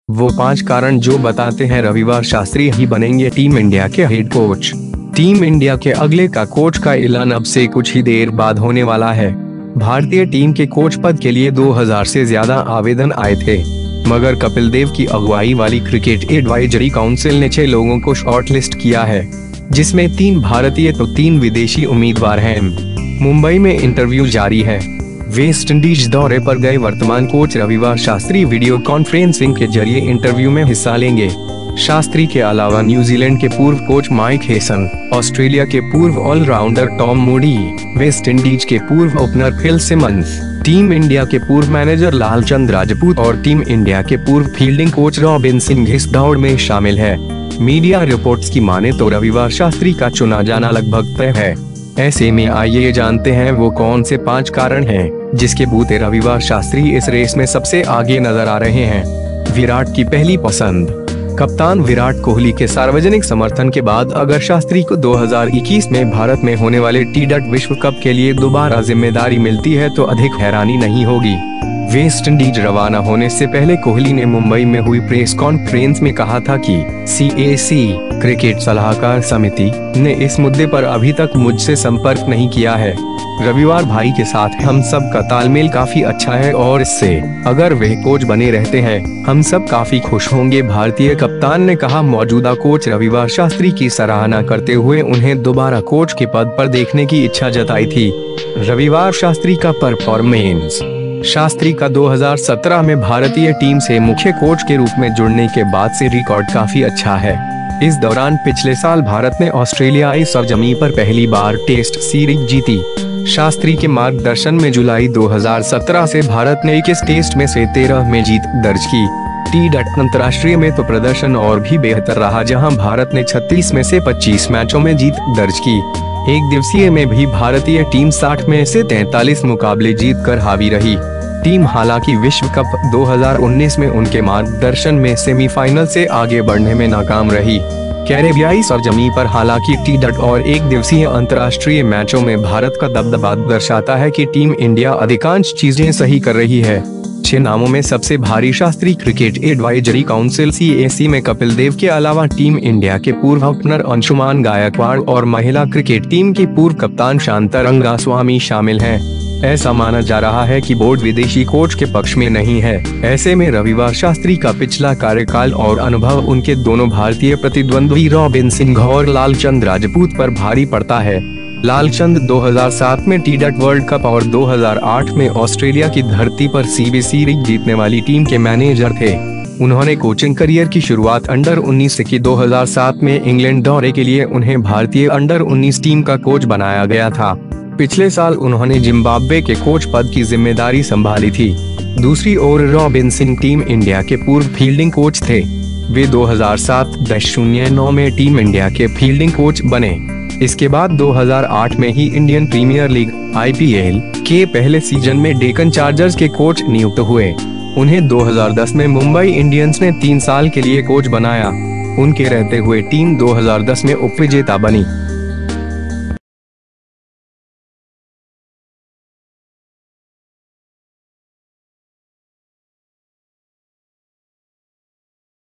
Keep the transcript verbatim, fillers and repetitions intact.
वो पांच कारण जो बताते हैं रविवार शास्त्री ही बनेंगे टीम इंडिया के हेड कोच। टीम इंडिया के अगले का कोच का ऐलान अब से कुछ ही देर बाद होने वाला है। भारतीय टीम के कोच पद के लिए दो हज़ार से ज्यादा आवेदन आए थे, मगर कपिल देव की अगुवाई वाली क्रिकेट एडवाइजरी काउंसिल ने छह लोगों को शॉर्टलिस्ट किया है, जिसमें तीन भारतीय तो तीन विदेशी उम्मीदवार हैं। मुंबई में इंटरव्यू जारी है। वेस्ट इंडीज दौरे पर गए वर्तमान कोच रविवार शास्त्री वीडियो कॉन्फ्रेंसिंग के जरिए इंटरव्यू में हिस्सा लेंगे। शास्त्री के अलावा न्यूजीलैंड के पूर्व कोच माइक हेसन, ऑस्ट्रेलिया के पूर्व allrounder Tom Moody, West Indies के पूर्व opener Phil Simmons, team India के पूर्व मैनेजर लालचंद राजपूत और टीम इंडिया के पूर्व फील्डिंग कोच रॉबिन सिंह इस दौड़ में शामिल है। मीडिया रिपोर्ट्स की माने तो रविवार शास्त्री का चुना जाना लगभग तय है। ऐसे में आइए जानते हैं वो कौन से पांच कारण हैं जिसके बूते रविवार शास्त्री इस रेस में सबसे आगे नजर आ रहे हैं। विराट की पहली पसंद। कप्तान विराट कोहली के सार्वजनिक समर्थन के बाद अगर शास्त्री को दो हज़ार इक्कीस में भारत में होने वाले टी ट्वेंटी विश्व कप के लिए दोबारा जिम्मेदारी मिलती है तो अधिक हैरानी नहीं होगी। वेस्ट इंडीज रवाना होने से पहले कोहली ने मुंबई में हुई प्रेस कॉन्फ्रेंस में कहा था कि सी ए सी क्रिकेट सलाहकार समिति ने इस मुद्दे पर अभी तक मुझसे संपर्क नहीं किया है। रविवार भाई के साथ हम सब का तालमेल काफी अच्छा है और इससे अगर वे कोच बने रहते हैं हम सब काफी खुश होंगे, भारतीय कप्तान ने कहा। मौजूदा कोच रविवार शास्त्री की सराहना करते हुए उन्हें दोबारा कोच के पद पर देखने की इच्छा जताई थी। रविवार शास्त्री का परफॉर्मेंस। शास्त्री का दो हज़ार सत्रह में भारतीय टीम से मुख्य कोच के रूप में जुड़ने के बाद से रिकॉर्ड काफी अच्छा है। इस दौरान पिछले साल भारत ने ऑस्ट्रेलियाई सरजमी पर पहली बार टेस्ट सीरीज जीती। शास्त्री के मार्गदर्शन में जुलाई दो हज़ार सत्रह से भारत ने इक्कीस टेस्ट में से तेरह में जीत दर्ज की। टी ट्वेंटी अंतर्राष्ट्रीय में तो प्रदर्शन और भी बेहतर रहा, जहां भारत ने छत्तीस में से पच्चीस मैचों में जीत दर्ज की। एक दिवसीय में भी भारतीय टीम साठ में से तैंतालीस मुकाबले जीतकर हावी रही। टीम हालांकि विश्व कप दो हज़ार उन्नीस में उनके मार्गदर्शन में सेमीफाइनल से आगे बढ़ने में नाकाम रही। कैरेबियाई सरजमी पर हालांकि टी ट्वेंटी और एक दिवसीय अंतर्राष्ट्रीय मैचों में भारत का दबदबा दर्शाता है कि टीम इंडिया अधिकांश चीजें सही कर रही है। छह नामों में सबसे भारी Shastri cricket advisory council C A C में कपिल देव के अलावा टीम इंडिया के पूर्व ओपनर अंशुमान गायकवाड़ और महिला क्रिकेट टीम की पूर्व कप्तान शांता रंगास्वामी शामिल हैं। ऐसा माना जा रहा है कि बोर्ड विदेशी कोच के पक्ष में नहीं है। ऐसे में रविवार शास्त्री का पिछला कार्यकाल और अनुभव उनके दोनों भारतीय प्रतिद्वंद्वी रॉबिन सिंह और लालचंद राजपूत पर भारी पड़ता है। लालचंद दो हज़ार सात में टी ट्वेंटी वर्ल्ड कप और दो हज़ार आठ में ऑस्ट्रेलिया की धरती पर सी बी सीरीज जीतने वाली टीम के मैनेजर थे। उन्होंने कोचिंग करियर की शुरुआत अंडर उन्नीस से की। दो हज़ार सात में इंग्लैंड दौरे के लिए उन्हें भारतीय अंडर उन्नीस टीम का कोच बनाया गया था। पिछले साल उन्होंने जिम्बाब्वे के कोच पद की जिम्मेदारी संभाली थी। दूसरी ओर रॉबिन सिंह टीम इंडिया के पूर्व फील्डिंग कोच थे। वे दो हज़ार सात शून्य नौ में टीम इंडिया के फील्डिंग कोच बने। इसके बाद दो हज़ार आठ में ही Indian premier league I P L के पहले सीजन में डेक्कन चार्जर्स के कोच नियुक्त हुए। उन्हें दो हज़ार दस में मुंबई इंडियंस ने तीन साल के लिए कोच बनाया। उनके रहते हुए टीम दो हज़ार दस में उपविजेता बनी।